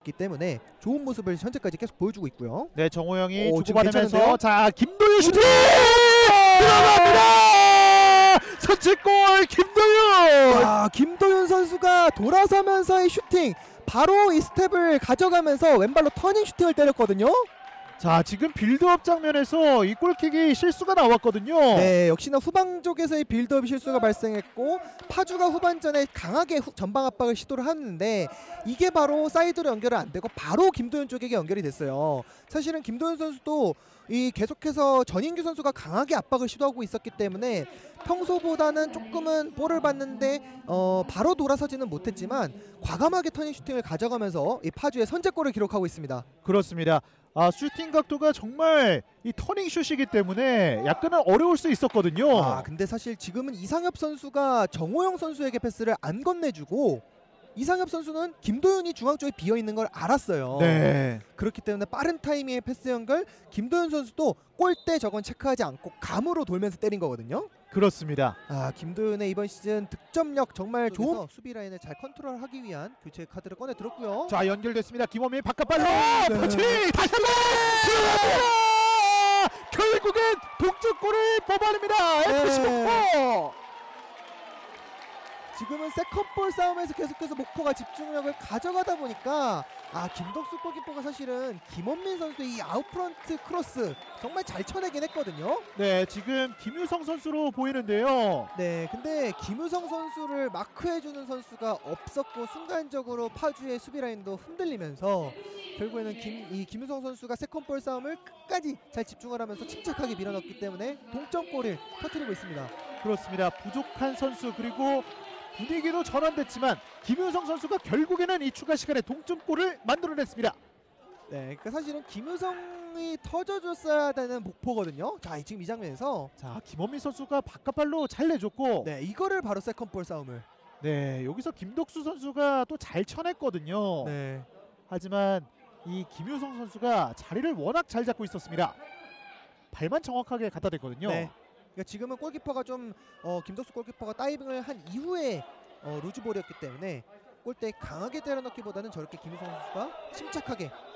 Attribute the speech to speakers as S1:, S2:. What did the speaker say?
S1: 있기 때문에 좋은 모습을 현재까지 계속 보여주고 있고요.
S2: 네, 정호영이
S1: 오, 지금
S2: 주고받으면서
S1: 괜찮은데요?
S2: 자, 김도윤 슈팅! 들어갑니다! 선취골 김도윤!
S1: 아, 김도윤 선수가 돌아서면서의 슈팅, 바로 이 스텝을 가져가면서 왼발로 터닝 슈팅을 때렸거든요.
S2: 자, 지금 빌드업 장면에서 이 골킥이 실수가 나왔거든요.
S1: 네, 역시나 후방 쪽에서의 빌드업 실수가 발생했고 파주가 후반전에 강하게 전방 압박을 시도를 하는데 이게 바로 사이드로 연결이 안 되고 바로 김도윤 쪽에게 연결이 됐어요. 사실은 김도윤 선수도 이 계속해서 전인규 선수가 강하게 압박을 시도하고 있었기 때문에 평소보다는 조금은 볼을 봤는데 바로 돌아서지는 못했지만 과감하게 터닝 슈팅을 가져가면서 이 파주의 선제골을 기록하고 있습니다.
S2: 그렇습니다. 아, 슈팅 각도가 정말 이 터닝 슛이기 때문에 약간은 어려울 수 있었거든요.
S1: 아, 근데 사실 지금은 이상엽 선수가 정호영 선수에게 패스를 안 건네주고 이상엽 선수는 김도윤이 중앙 쪽에 비어 있는 걸 알았어요.
S2: 네.
S1: 그렇기 때문에 빠른 타이밍의 패스 연결, 김도윤 선수도 골대 저건 체크하지 않고 감으로 돌면서 때린 거거든요.
S2: 그렇습니다.
S1: 아, 김도윤의 이번 시즌 득점력 정말 좋은 수비 라인을 잘 컨트롤하기 위한 교체 카드를 꺼내 들었고요.
S2: 자, 연결됐습니다. 김원민 바깥발로
S1: 네.
S2: 터치! 다시 한번 들어갑니다! 결국엔 동점골을 뽑아냅니다. FC 목포!
S1: 지금은 세컨볼 싸움에서 계속해서 목포가 집중력을 가져가다 보니까 김덕수 골키퍼가 사실은 김원민 선수의 이 아웃프런트 크로스 정말 잘 쳐내긴 했거든요.
S2: 네, 지금 김유성 선수로 보이는데요.
S1: 네, 근데 김우성 선수를 마크해주는 선수가 없었고 순간적으로 파주의 수비 라인도 흔들리면서 결국에는 김우성 선수가 세컨볼 싸움을 끝까지 잘 집중을 하면서 침착하게 밀어넣기 때문에 동점골을 터뜨리고 있습니다.
S2: 그렇습니다. 부족한 선수 그리고 분위기도 전환됐지만 김유성 선수가 결국에는 이 추가 시간에 동점골을 만들어냈습니다.
S1: 네, 그러니까 사실은 김우성이 터져줬어야 되는 목포거든요. 자, 지금 이 장면에서
S2: 자, 김원민 선수가 바깥발로 잘 내줬고
S1: 네, 이거를 바로 세컨볼 싸움을
S2: 네, 여기서 김덕수 선수가 또 잘 쳐냈거든요.
S1: 네.
S2: 하지만 이 김유성 선수가 자리를 워낙 잘 잡고 있었습니다. 발만 정확하게 갖다 댔거든요.
S1: 네. 그러니까 지금은 골키퍼가 좀 김덕수 골키퍼가 다이빙을 한 이후에 루즈볼이었기 때문에 골대에 강하게 때려넣기보다는 저렇게 김우성 선수가 침착하게